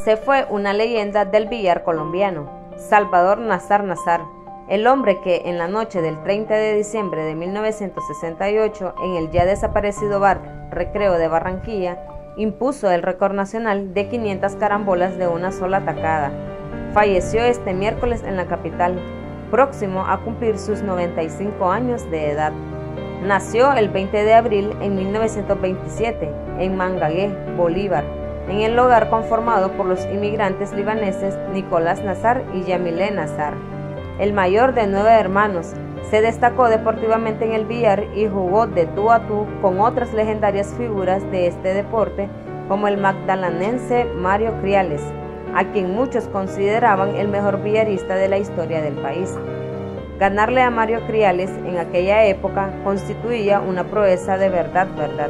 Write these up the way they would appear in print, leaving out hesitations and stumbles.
se fue una leyenda del billar colombiano, Salvador Nazar Nazar, el hombre que en la noche del 30 de diciembre de 1968 en el ya desaparecido bar Recreo de Barranquilla impuso el récord nacional de 500 carambolas de una sola tacada. Falleció este miércoles en la capital, próximo a cumplir sus 95 años de edad. Nació el 20 de abril en 1927 en Mangagué, Bolívar, en el hogar conformado por los inmigrantes libaneses Nicolás Nazar y Yamilé Nazar. El mayor de 9 hermanos, se destacó deportivamente en el billar y jugó de tú a tú con otras legendarias figuras de este deporte como el magdalenense Mario Criales, a quien muchos consideraban el mejor billarista de la historia del país. Ganarle a Mario Criales en aquella época constituía una proeza de verdad.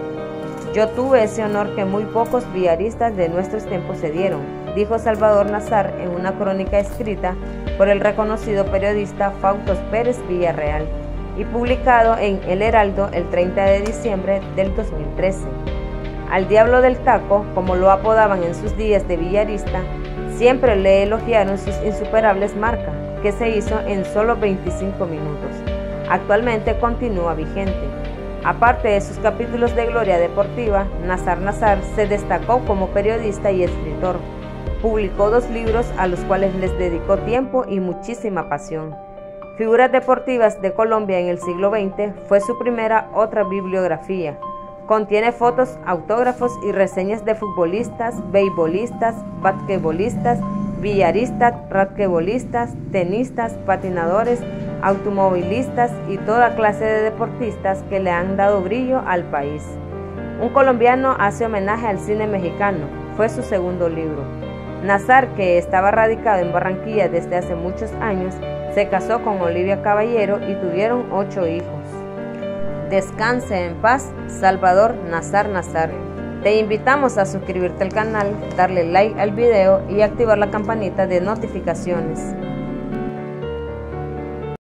Yo tuve ese honor que muy pocos billaristas de nuestros tiempos se dieron, dijo Salvador Nazar en una crónica escrita por el reconocido periodista Fautos Pérez Villarreal y publicado en El Heraldo el 30 de diciembre del 2013. Al Diablo del Taco, como lo apodaban en sus días de billarista, siempre le elogiaron sus insuperables marcas, que se hizo en solo 25 minutos. Actualmente continúa vigente. Aparte de sus capítulos de gloria deportiva, Nazar Nazar se destacó como periodista y escritor. Publicó 2 libros a los cuales les dedicó tiempo y muchísima pasión. Figuras deportivas de Colombia en el siglo XX fue su primera otra bibliografía. Contiene fotos, autógrafos y reseñas de futbolistas, beisbolistas, basquetbolistas, billaristas, raquetbolistas, tenistas, patinadores, automovilistas y toda clase de deportistas que le han dado brillo al país. Un colombiano hace homenaje al cine mexicano, fue su segundo libro. Nazar, que estaba radicado en Barranquilla desde hace muchos años, se casó con Olivia Caballero y tuvieron 8 hijos. Descanse en paz, Salvador Nazar Nazar. Te invitamos a suscribirte al canal, darle like al video y activar la campanita de notificaciones.